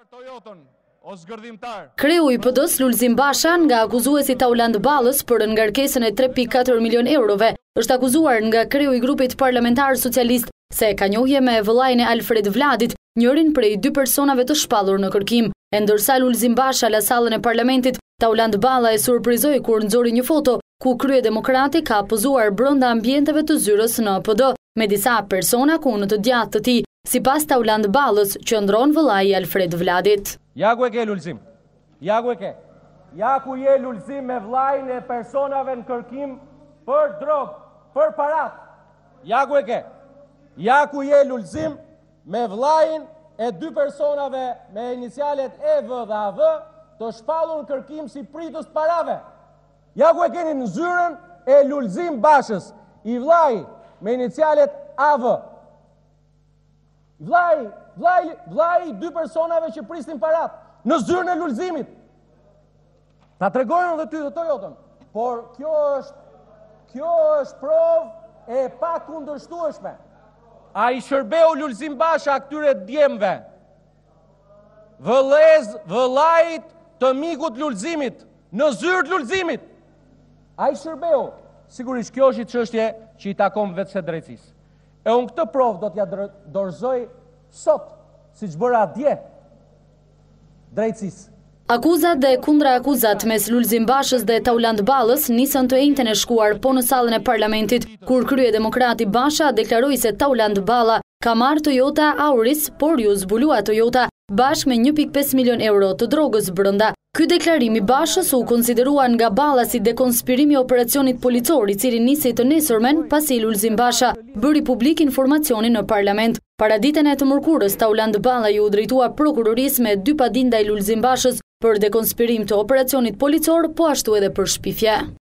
Kreu i PD-s Lulzim Basha nga akuzuesi Tauland Ballës për ngarkesën e 3.4 milion eurove është akuzuar nga kreu i grupit parlamentar socialist se ka njohje me vëllain e Alfred Vladit, njërin prej 2 personave të shpallur në kërkim. E ndërsa Lulzim Basha la sallën e parlamentit, Tauland Balla e surprizoi kur nxori një foto ku Kryedemokrati ka pozuar brenda ambienteve të zyrës në PD me disa persona ku në të djathtë të tij. Sipas Tauland Ballës, qëndron vëllai i Alfred Vladit. Ja ku e ke Lulzim. Ja ku e ke. Ja ku je Lulzim me vllain e personave në kërkim për drogë, për parat. Ja ku e ke. Ja ku je Lulzim me vllain e 2 personave me inicialet EV dhe AV të shpallur në kërkim si pritës parave. Ja ku e keni në zyrën e Lulzim Bashës, i vllai me inicialet AV. Vllai 2 personave që pristin parat në zyrën e Lulzimit. Ta tregojnë dhe ty dhe të jotën. Por kjo është provë e pa kundërshtueshme. A i shërbeu Lulzim Basha këtyre djemve, vëllait të mikut Lulzimit, në zyrë të Lulzimit. A i shërbeu, sigurisht kjo është i çështje që i takon vetë së drejtësisë. E unë këtë provë do t'ja dorëzoj sot, si që bëra dje, drejtësisë. Akuzat dhe kundra-akuzat mes Lulzim Bashës dhe Tauland Ballës nisën të njëjtën e shkuar po në sallën e parlamentit, kur Kryedemokrati Basha deklaroi se Tauland Balla ka marrë Toyota Auris, por ju zbulua Toyota bashkë me 1.5 milion euro të drogës brenda. Ky deklarim i Bashës u konsideruan nga Balla si dekonspirimi i operacionit policor i cili nisej të nesërmen pasi Lulzim Basha bëri publik informacionin në parlament. Paraditën e të mërkurës, Tauland Balla ju drejtua prokurorisë me 2 padinda i Lulzim Bashës për dekonspirim të operacionit policor, po ashtu edhe për shpifje.